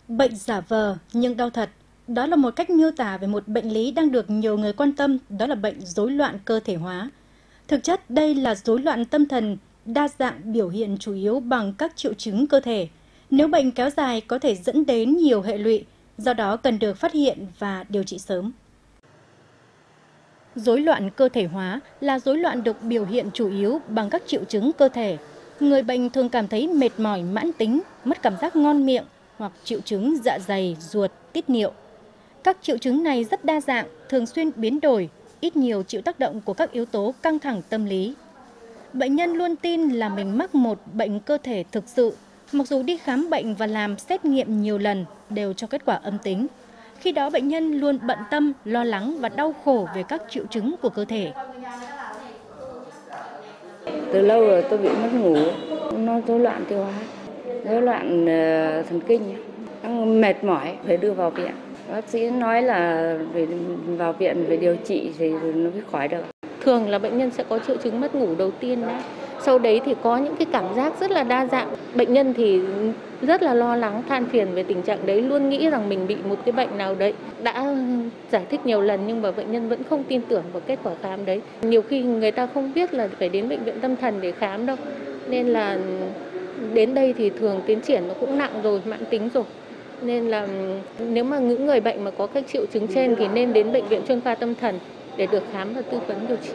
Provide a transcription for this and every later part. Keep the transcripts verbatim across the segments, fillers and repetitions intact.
Bệnh giả vờ nhưng đau thật, đó là một cách miêu tả về một bệnh lý đang được nhiều người quan tâm, đó là bệnh rối loạn cơ thể hóa. Thực chất đây là rối loạn tâm thần, đa dạng biểu hiện chủ yếu bằng các triệu chứng cơ thể. Nếu bệnh kéo dài có thể dẫn đến nhiều hệ lụy, do đó cần được phát hiện và điều trị sớm. Rối loạn cơ thể hóa là rối loạn được biểu hiện chủ yếu bằng các triệu chứng cơ thể. Người bệnh thường cảm thấy mệt mỏi mãn tính, mất cảm giác ngon miệng hoặc triệu chứng dạ dày, ruột, tiết niệu. Các triệu chứng này rất đa dạng, thường xuyên biến đổi, ít nhiều chịu tác động của các yếu tố căng thẳng tâm lý. Bệnh nhân luôn tin là mình mắc một bệnh cơ thể thực sự, mặc dù đi khám bệnh và làm xét nghiệm nhiều lần đều cho kết quả âm tính. Khi đó bệnh nhân luôn bận tâm, lo lắng và đau khổ về các triệu chứng của cơ thể. Từ lâu rồi tôi bị mất ngủ, nó rối loạn tiêu hóa, rối loạn thần kinh, mệt mỏi phải đưa vào viện. Bác sĩ nói là về vào viện về điều trị thì nó mới khỏi được. Thường là bệnh nhân sẽ có triệu chứng mất ngủ đầu tiên đấy. Sau đấy thì có những cái cảm giác rất là đa dạng. Bệnh nhân thì rất là lo lắng, than phiền về tình trạng đấy, luôn nghĩ rằng mình bị một cái bệnh nào đấy. Đã giải thích nhiều lần nhưng mà bệnh nhân vẫn không tin tưởng vào kết quả khám đấy. Nhiều khi người ta không biết là phải đến bệnh viện tâm thần để khám đâu. Nên là đến đây thì thường tiến triển nó cũng nặng rồi, mãn tính rồi. Nên là nếu mà những người bệnh mà có các triệu chứng trên thì nên đến bệnh viện chuyên khoa tâm thần để được khám và tư vấn điều trị.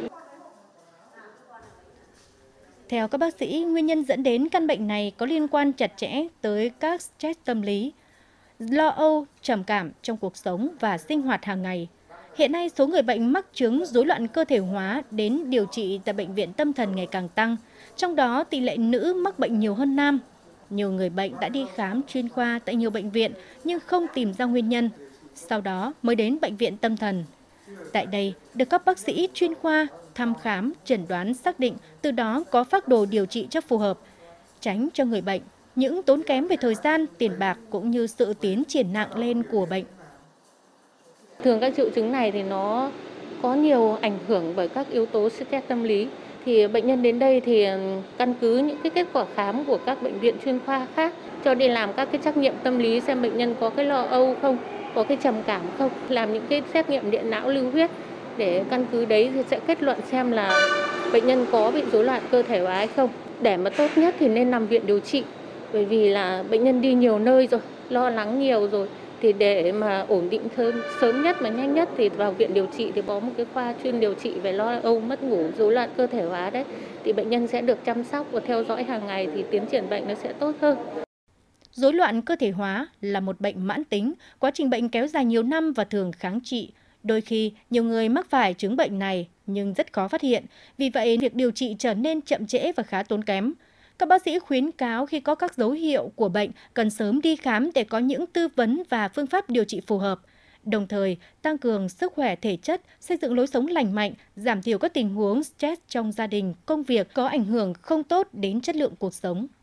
Theo các bác sĩ, nguyên nhân dẫn đến căn bệnh này có liên quan chặt chẽ tới các stress tâm lý, lo âu, trầm cảm trong cuộc sống và sinh hoạt hàng ngày. Hiện nay, số người bệnh mắc chứng rối loạn cơ thể hóa đến điều trị tại bệnh viện tâm thần ngày càng tăng, trong đó tỷ lệ nữ mắc bệnh nhiều hơn nam. Nhiều người bệnh đã đi khám chuyên khoa tại nhiều bệnh viện nhưng không tìm ra nguyên nhân, sau đó mới đến bệnh viện tâm thần. Tại đây, được các bác sĩ chuyên khoa thăm khám, chẩn đoán xác định, từ đó có phác đồ điều trị cho phù hợp, tránh cho người bệnh những tốn kém về thời gian, tiền bạc cũng như sự tiến triển nặng lên của bệnh. Thường các triệu chứng này thì nó có nhiều ảnh hưởng bởi các yếu tố stress tâm lý. Thì bệnh nhân đến đây thì căn cứ những cái kết quả khám của các bệnh viện chuyên khoa khác cho đi làm các cái trắc nghiệm tâm lý xem bệnh nhân có cái lo âu không, có cái trầm cảm không, làm những cái xét nghiệm điện não lưu huyết để căn cứ đấy thì sẽ kết luận xem là bệnh nhân có bị rối loạn cơ thể hóa hay không. Để mà tốt nhất thì nên nằm viện điều trị, bởi vì là bệnh nhân đi nhiều nơi rồi, lo lắng nhiều rồi. Thì để mà ổn định sớm, sớm nhất mà nhanh nhất thì vào viện điều trị thì có một cái khoa chuyên điều trị về lo âu, mất ngủ, rối loạn cơ thể hóa đấy. Thì bệnh nhân sẽ được chăm sóc và theo dõi hàng ngày thì tiến triển bệnh nó sẽ tốt hơn. Rối loạn cơ thể hóa là một bệnh mãn tính, quá trình bệnh kéo dài nhiều năm và thường kháng trị. Đôi khi, nhiều người mắc phải chứng bệnh này nhưng rất khó phát hiện, vì vậy việc điều trị trở nên chậm trễ và khá tốn kém. Các bác sĩ khuyến cáo khi có các dấu hiệu của bệnh cần sớm đi khám để có những tư vấn và phương pháp điều trị phù hợp. Đồng thời, tăng cường sức khỏe thể chất, xây dựng lối sống lành mạnh, giảm thiểu các tình huống stress trong gia đình, công việc có ảnh hưởng không tốt đến chất lượng cuộc sống.